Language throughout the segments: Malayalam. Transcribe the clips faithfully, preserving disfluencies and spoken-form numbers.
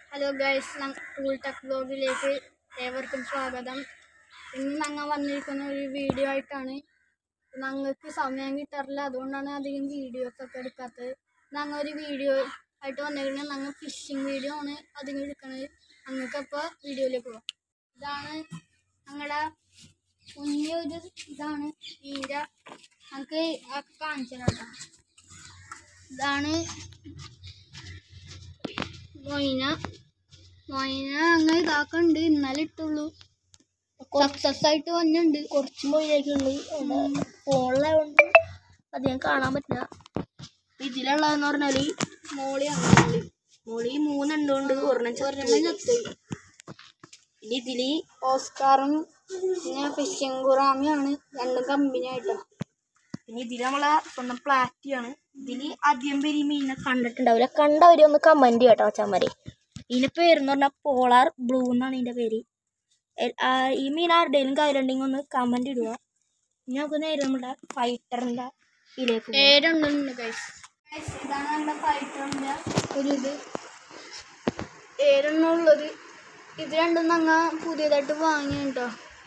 ഹലോ ഗൈസ്, ടൂൾ ടെക് ബ്ലോഗിലേക്ക് ഏവർക്കും സ്വാഗതം. ഇന്ന് ഞങ്ങൾ വന്നിരിക്കുന്ന ഒരു വീഡിയോ ആയിട്ടാണ്. ഞങ്ങൾക്ക് സമയം കിട്ടാറില്ല, അതുകൊണ്ടാണ് അധികം വീഡിയോസ് ഒക്കെ എടുക്കാത്തത്. ഞങ്ങൾ ഒരു വീഡിയോ ആയിട്ട് വന്നിരിക്കുന്നത് ഞങ്ങൾ ഫിഷിങ് വീഡിയോ ആണ് അധികം എടുക്കുന്നത്. ഞങ്ങൾക്കപ്പോൾ വീഡിയോയിലേക്ക് പോകാം. ഇതാണ് ഞങ്ങളുടെ കുഞ്ഞൊരു ഇതാണ് ഈര. ഞങ്ങൾക്ക് കാണിച്ചു തരാം. ഇതാണ് മൊയ്ന. മൊയ്ന അങ്ങ് ഇതാക്കുന്നുണ്ട്. ഇന്നലെ ഇട്ടുള്ളൂ, സക്സസ് ആയിട്ട് വന്നിട്ടുണ്ട്. കുറച്ച് മൊയ്നൊക്കെയുണ്ട്. ഫോണിലായതുകൊണ്ട് അധികം കാണാൻ പറ്റില്ല. ഇതിലുള്ളതെന്ന് പറഞ്ഞാല് മോളിയാണ്. മോളി മോളി മൂന്നെണ്ണമുണ്ട്. ഒരെണ്ണം ചത്ത്. പിന്നെ ഇതില് ഓസ്കാറും പിന്നെ ഫിഷിംഗ് ഗുറാമിയാണ് രണ്ടും കമ്പനി ആയിട്ടാണ്. പിന്നെ ഇതിൽ നമ്മളെ സ്വന്തം പ്ലാറ്റിയാണ്. ഇതില് അധികം പേര് ഈ മീനിനെ കണ്ടിട്ടുണ്ടാവില്ല. കണ്ടവര് ഒന്ന് കമന്റ് കേട്ടോ ചമ്മരി. ഇതിന്റെ പേരെന്ന് പറഞ്ഞാൽ പോളാർ ബ്ലൂ എന്നാണ് ഇതിന്റെ പേര്. ഈ മീൻ ആരുടെയും കയ്യിലുണ്ടെങ്കിൽ ഒന്ന് കമന്റ് ഇടുക. ഇനി നമുക്ക് നേരെ നമ്മുടെ ഫൈറ്ററിന്റെ ഇതിലേക്ക് ഏരുണ്ടുണ്ട് ഗൈസ്. ഇതാണ് നമ്മുടെ ഫൈറ്ററിന്റെ ഒരു ഇത് ഏരെണ്ണുള്ളത്. ഇത് രണ്ടും ഞങ്ങൾ പുതിയതായിട്ട് വാങ്ങി കേട്ടോ.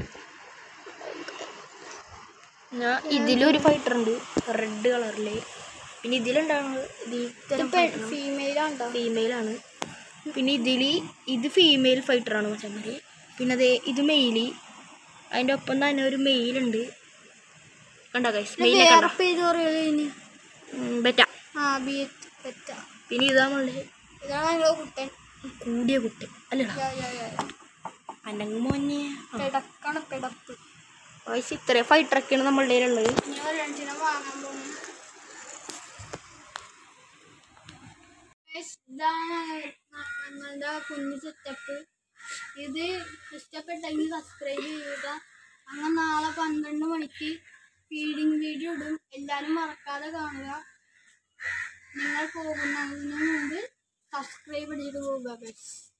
ഇതിലൊരു ഫൈറ്റർ ഉണ്ട് റെഡ് കളറില്. പിന്നെ ഇതിലുണ്ടാവുന്നത് ഫീമെയിലാണ് ഫീമെയിലാണ്. പിന്നെ ഇതില് ഇത് ഫീമെയിൽ ഫൈറ്ററാണ് മച്ചന്മാര്. പിന്നെ അതേ ഇത് മെയില്. അതിൻ്റെ ഒപ്പം തന്നെ ഒരു മെയിലുണ്ട്. കണ്ടോ ഗൈസ്? ബെറ്റ. പിന്നെ ഇതാ നമ്മളുടെ കുട്ടൻ, കൂടിയ കുട്ടൻ അല്ലടാ അനങ്ങ് മോനെ. കിടക്കാണ് കിടപ്പ്. ഗൈസ് ഇത്രയും ഫൈറ്ററൊക്കെയാണ് നമ്മളുടെ ഉള്ളത്. വാങ്ങാൻ പോകുന്നു. ഇതാണ് ഞങ്ങളുടെ കുഞ്ഞു സെറ്റപ്പ്. ഇത് ഇഷ്ടപ്പെട്ടെങ്കിൽ സബ്സ്ക്രൈബ് ചെയ്യുക. അങ്ങനെ നാളെ പന്ത്രണ്ട് മണിക്ക് ഫീഡിങ് വീഡിയോ ഇടും. എല്ലാവരും മറക്കാതെ കാണുക. നിങ്ങൾ പോകുന്നതിന് മുമ്പ് സബ്സ്ക്രൈബ് ചെയ്ത് പോവുക ഗൈസ്.